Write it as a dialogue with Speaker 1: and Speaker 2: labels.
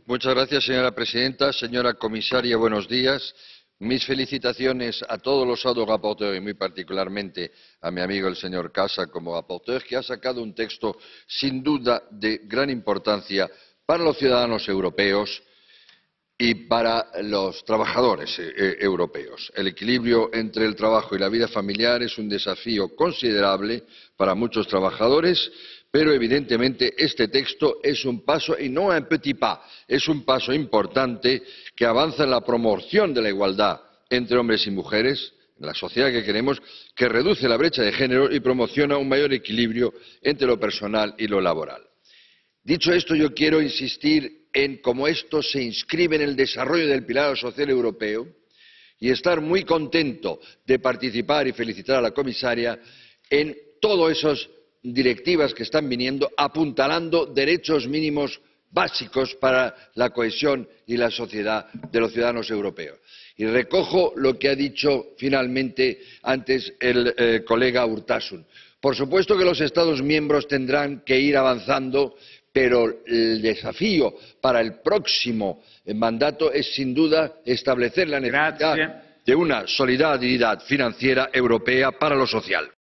Speaker 1: Señora presidenta. Señora comisaria, buenos días. Mis felicitaciones a todos los ponentes alternativos y muy particularmente a mi amigo el señor Casa como ponente, que ha sacado un texto sin duda de gran importancia para los ciudadanos europeos y para los trabajadores europeos. El equilibrio entre el trabajo y la vida familiar es un desafío considerable para muchos trabajadores, pero evidentemente este texto es un paso, y no un petit pas, es un paso importante que avanza en la promoción de la igualdad entre hombres y mujeres, en la sociedad que queremos, que reduce la brecha de género y promociona un mayor equilibrio entre lo personal y lo laboral. Dicho esto, yo quiero insistir en cómo esto se inscribe en el desarrollo del pilar social europeo y estar muy contento de participar y felicitar a la comisaria en todas esas directivas que están viniendo apuntalando derechos mínimos básicos para la cohesión y la sociedad de los ciudadanos europeos. Y recojo lo que ha dicho finalmente antes el colega Urtasun. Por supuesto que los Estados miembros tendrán que ir avanzando, pero el desafío para el próximo mandato es sin duda establecer la necesidad de una solidaridad financiera europea para lo social.